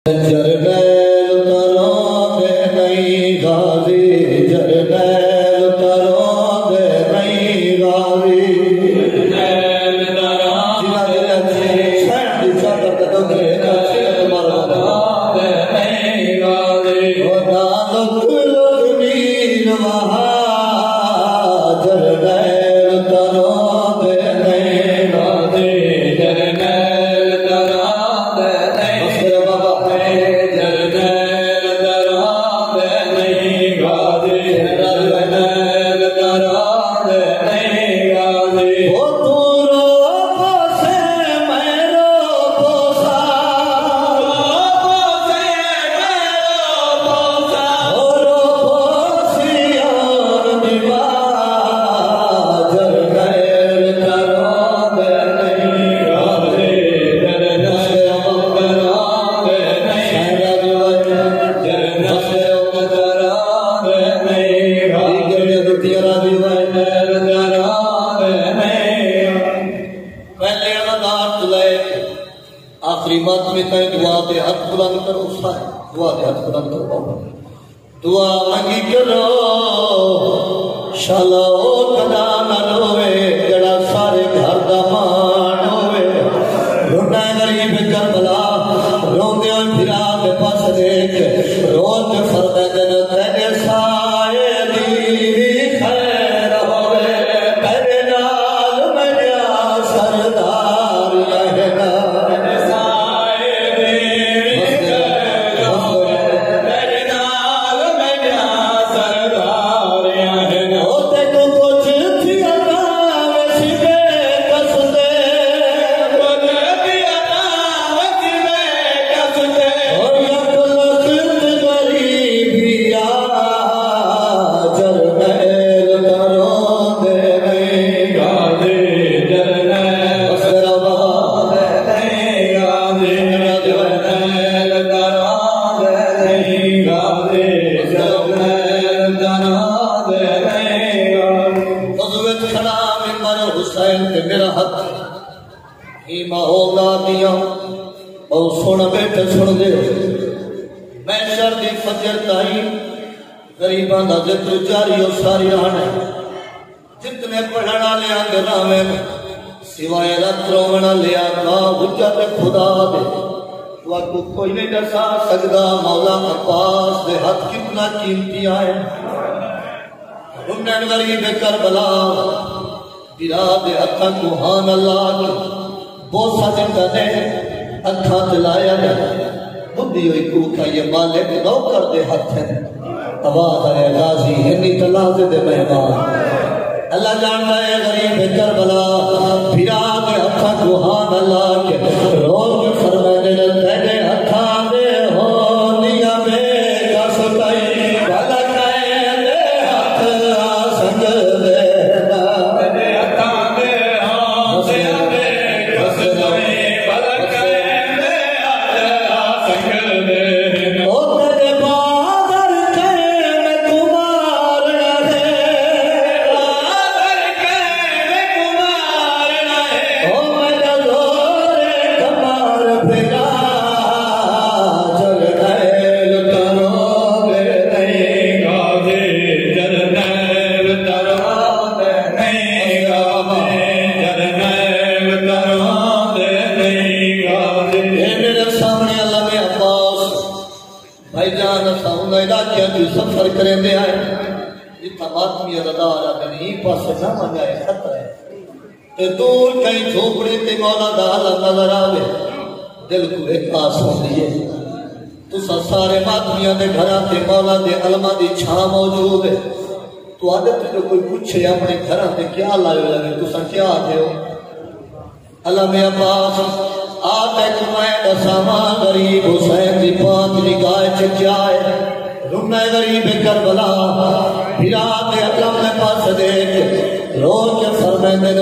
दुआ मंगी करो शाला कदा न रोवे जड़ा सारे घर दा मान होवे रोना गरीब करबला रोंदे फिरा के पास देख रोज फरदा जन तेरे साए दी खैर होवे तेरे नाल मेरा सरदार रहना गरीबा का जिक्र जारी और सारी है जितने पढ़ने वाले नामे सिवाय रत रोवण लिया का हुज्जत खुदा दे को कोई नहीं दसा सकता मौला अब्बास दे हाथ कितना कीमती है रुमन गरीब करबला दिरा दे हथा को हान अल्लाह बोसा दिता ने अखा चलाया ने बुद्धि हुई कूखा ये मालिक नौकर दे हाथ है आवाज है गाजी इन्नी तलाजे दे मेहमान अल्लाह जानता है गरीब करबला फिरा के हथा को हान अल्लाह के रोज फरमाने तेरे हथा दे हो निया में कसतई भला कहे दे हाथ संग दे तेरे हथा दे हो निया में कसतई भला कहे दे हाथ संग दे सफर करेंदे आए जितना आदमी रदारा नहीं पास ना मंगाए खतरा है ते दूर कहीं झोपड़ी ते मौला दा आलम नजर आवे दिल को एक आस होती है तुसा सारे आदमियों दे घरां ते मौला दे अलमा दी छां मौजूद है तो आदत जो कोई पूछे अपने घरां ते क्या लायो लगे तुसा क्या आते हो अल्लाह में अब्बास आते कुमाए दसामा गरीब हुसैन दी पांच निगाह च क्या है रुमना गरीब करबला फिरा के अल्लाह ने पास देख रोज के फरमाते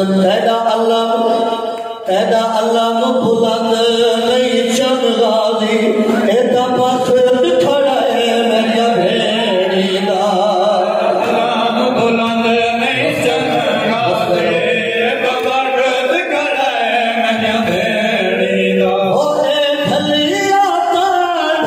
तेरा अल्लाह बुलंद नहीं चम गाजी एदा पास खड़ा है मेरा भेड़ी दा अल्लाह बुलंद नहीं चम गाजी एदा पास खड़ा है मेरा भेड़ी दा ओ ए खलिया तार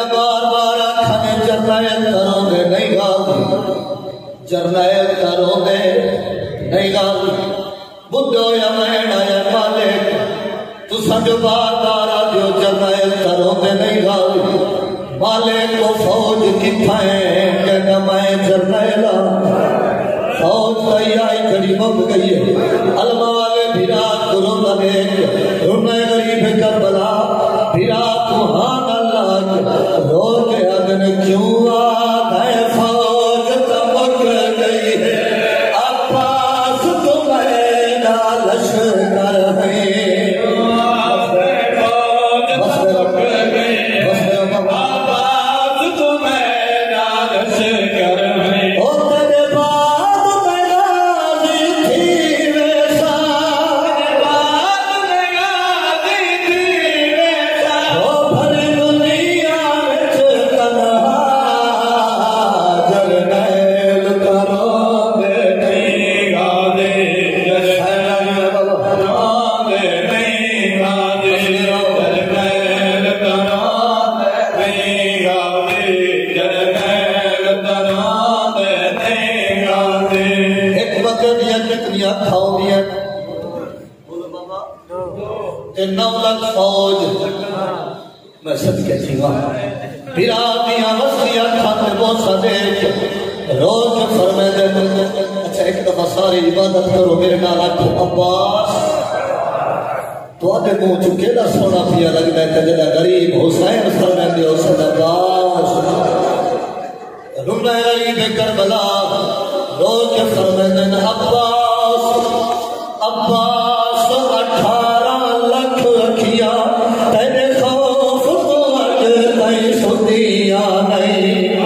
बार बार आखने जरनैल करोगे नहीं गाली जरनैल करोगे नहीं गाली बुद्धो या मैन आया मालिक तुसा जो बार बार आजो जरनैल करोगे नहीं गाली मालिक को फौज किथा है कहना मैं जरनैला फौज तैयारी खड़ी मुक गई है अलमाल विराट गुरु नबेक रुने गरीब करबला विराट सुभान अल्लाह रो के अगन क्यों आ है फौज तमक गई है अब्बास तुम्हें ना लश्कर है मैं सदके जीवा बिरादियां वस्तियां खाते बोसा देख रोज फरमाते अच्छा एक दफा सारी इबादत करो मेरे नाल आखो अब्बास तुहाडे मुंह च केड़ा सोना पिया लगदा है जेड़ा गरीब हुसैन फरमांदे हो अब्बास रुना गरीब करबला रोज फरमाते अब्बास अब्बास 18 लाख अखियां तेरे खौफ तो अज नहीं सुनिया नहीं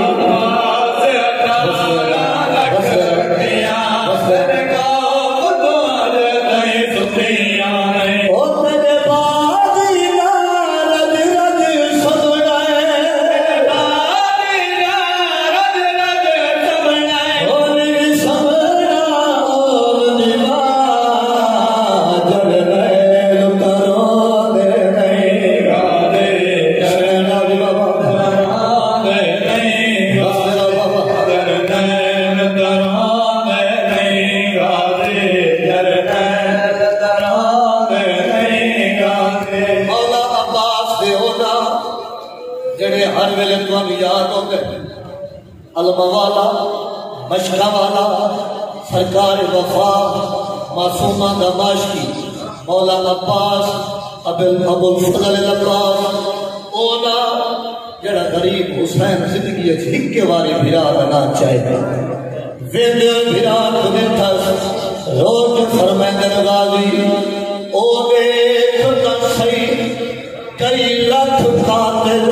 अलमवाला मशका वाला सरकार वफा मासूमा दमाशकी मौला अब्बास अबुल फजल अब्बास ओना जड़ा गरीब हुसैन जिंदगी हिक्के वारी भिरा बना चाहे वेद भिरा दिथस रोज फरमांदे गाजी ओ देख त सही कई लाख कातिल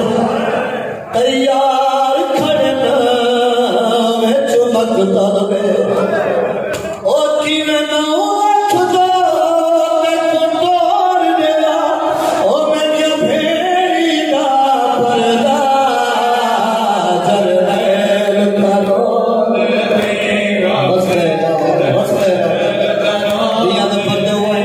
तैयार खड़े ओ किने नौठ दो मैं तोड़ देला ओ मैं क्या भेड़ी दा परदा जरनैल करो मेरा बसरे दिया में पर्दे हुए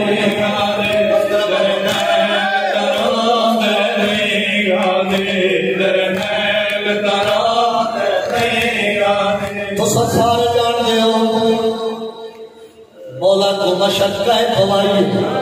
सारे जान दे मौला को मशक का पवाई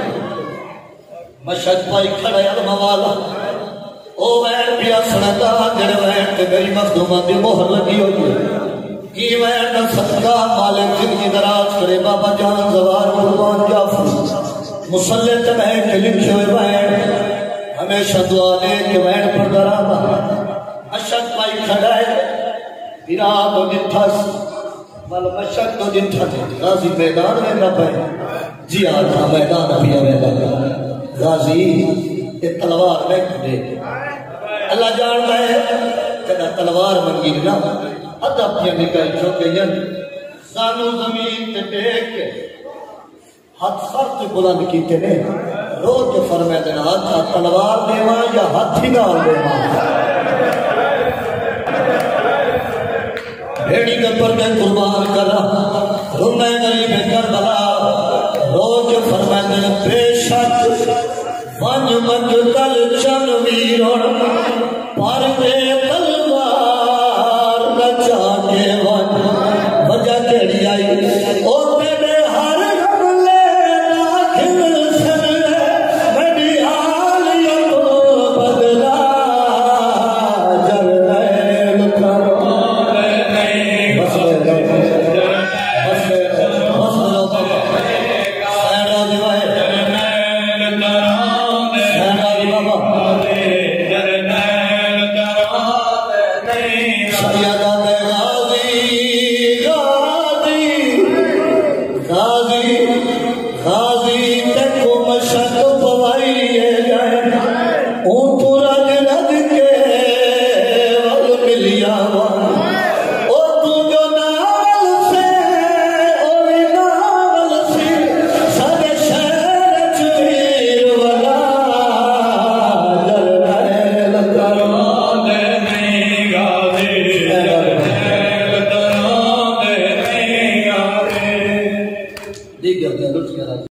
मशक पाई खड़ा अलमवाला ओ वैन पिया सुनता जड़े वैन ते गई मखदूमा दी मोहर लगी हुई की वैन दा सदका मालिक जिंदगी दराज करे बाबा जान जवार कुर्बान जाफर मुसल्ले ते बैठ के लिखे हुए वैन हमेशा दुआ ले के वैन पर डरावा मशक पाई खड़ा है विराट दिथस मल मशक तो दिन था गाजी मैदान में न पाए जी आज था मैदान पिया मैदान गाजी ये तलवार में खड़े अल्लाह जानता है जदा तलवार मंगी ना अदा पिया निकल जो गई सानू जमीन ते टेक के हाथ सर ते बुलंद कीते ने रोज के फरमाते ना हाथ तलवार देवा या हाथी नाल देवा भेड़ी के पर्दे कुर्बान करा रुने गरीब करबला रोज फरमाते बेशक वन मंजल चल वीरों पर शायद